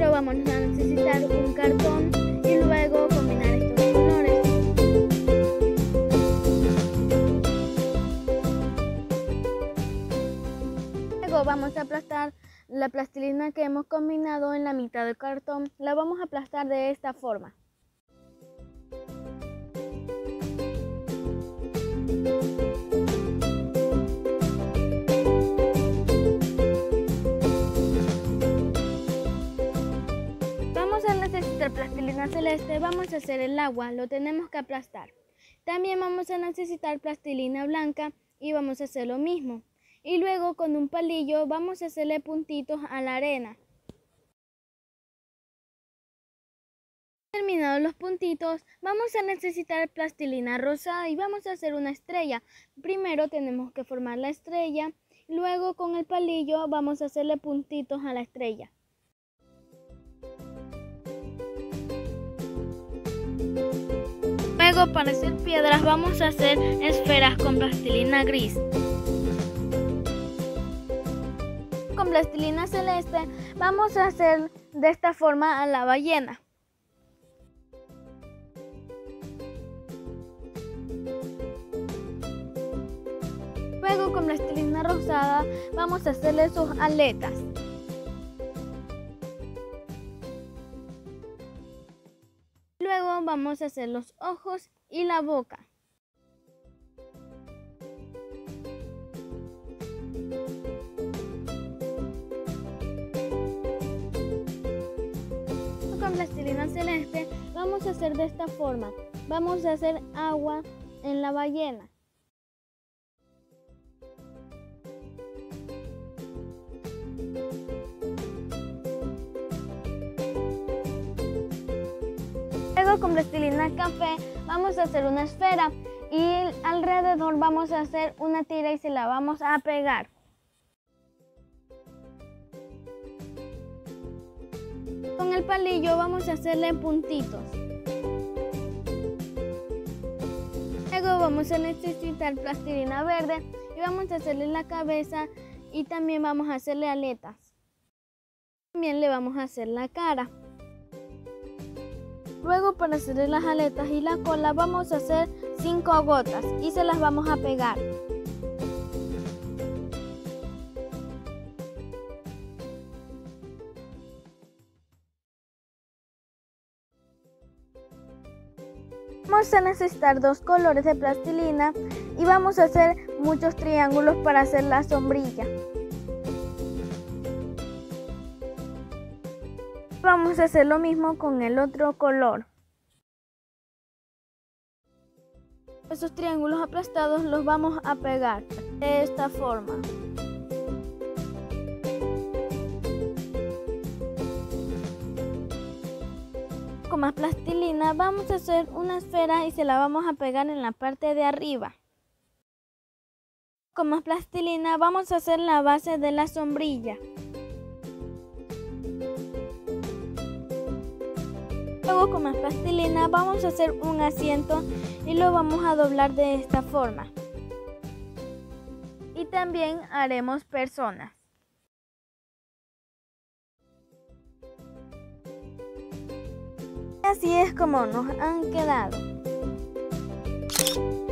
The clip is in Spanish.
Primero vamos a necesitar un cartón y luego combinar estos colores. Luego vamos a aplastar la plastilina que hemos combinado en la mitad del cartón. La vamos a aplastar de esta forma. Vamos a necesitar plastilina celeste, vamos a hacer el agua, lo tenemos que aplastar. También vamos a necesitar plastilina blanca y vamos a hacer lo mismo. Y luego con un palillo vamos a hacerle puntitos a la arena. Terminados los puntitos, vamos a necesitar plastilina rosada y vamos a hacer una estrella. Primero tenemos que formar la estrella, luego con el palillo vamos a hacerle puntitos a la estrella. Luego para hacer piedras vamos a hacer esferas con plastilina gris. Con plastilina celeste vamos a hacer de esta forma a la ballena. Luego con plastilina rosada vamos a hacerle sus aletas. Luego vamos a hacer los ojos y la boca. Con plastilina celeste vamos a hacer de esta forma. Vamos a hacer agua en la ballena. Luego con plastilina café vamos a hacer una esfera y alrededor vamos a hacer una tira y se la vamos a pegar. Con el palillo vamos a hacerle puntitos. Luego vamos a necesitar plastilina verde y vamos a hacerle la cabeza y también vamos a hacerle aletas. También le vamos a hacer la cara. Luego para hacerle las aletas y la cola vamos a hacer 5 gotas y se las vamos a pegar. Vamos a necesitar 2 colores de plastilina y vamos a hacer muchos triángulos para hacer la sombrilla. Vamos a hacer lo mismo con el otro color. Esos triángulos aplastados los vamos a pegar de esta forma. Con más plastilina vamos a hacer una esfera y se la vamos a pegar en la parte de arriba. Con más plastilina vamos a hacer la base de la sombrilla. Luego con más plastilina vamos a hacer un asiento y lo vamos a doblar de esta forma. Y también haremos personas. Así es como nos han quedado.